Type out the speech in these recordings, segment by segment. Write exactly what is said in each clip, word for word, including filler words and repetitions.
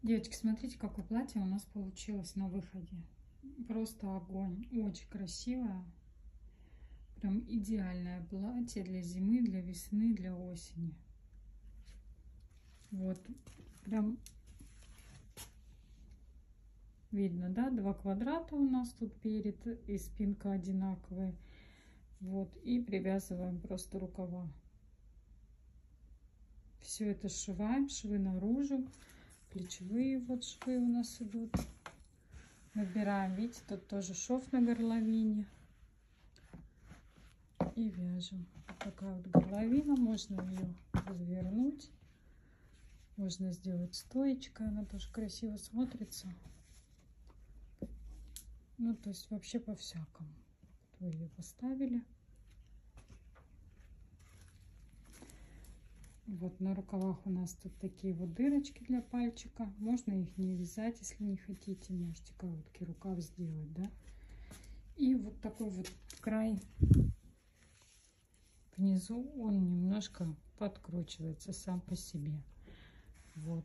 Девочки, смотрите, какое платье у нас получилось на выходе. Просто огонь. Очень красивое. Прям идеальное платье для зимы, для весны, для осени. Вот. Прям видно, да? Два квадрата у нас тут перед и спинка одинаковые. Вот. И привязываем просто рукава. Все это сшиваем. Швы наружу. Плечевые вот швы у нас идут. Набираем, видите, тут тоже шов на горловине. И вяжем. Вот такая вот горловина. Можно ее развернуть. Можно сделать стоечкой. Она тоже красиво смотрится. Ну, то есть вообще по-всякому. Вы ее поставили. Вот на рукавах у нас тут такие вот дырочки для пальчика. Можно их не вязать, если не хотите. Можете короткий рукав сделать, да. И вот такой вот край внизу, он немножко подкручивается сам по себе. Вот.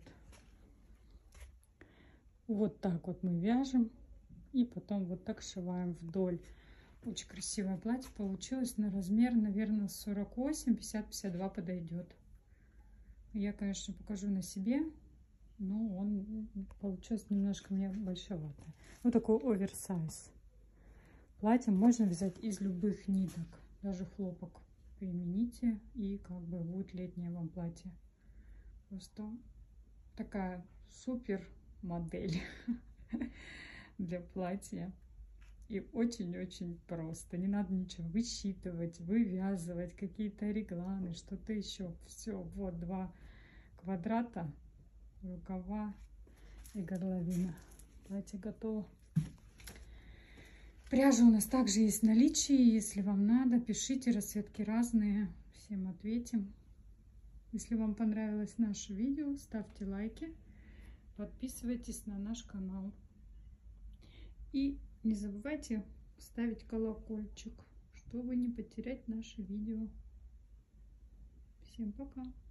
Вот так вот мы вяжем. И потом вот так сшиваем вдоль. Очень красивое платье получилось. На размер, наверное, сорок восемь, пятьдесят, пятьдесят два подойдет. Я, конечно, покажу на себе, но он получился немножко мне большовато. Вот такой оверсайз. Платье можно вязать из любых ниток, даже хлопок примените, и как бы будет летнее вам платье. Просто такая супер модель для платья. И очень-очень просто. Не надо ничего высчитывать, вывязывать, какие-то регланы, что-то еще. Все, вот два квадрата, рукава и горловина. Платье готово. Пряжа у нас также есть в наличии. Если вам надо, пишите, расцветки разные. Всем ответим. Если вам понравилось наше видео, ставьте лайки. Подписывайтесь на наш канал. И не забывайте ставить колокольчик, чтобы не потерять наши видео. Всем пока!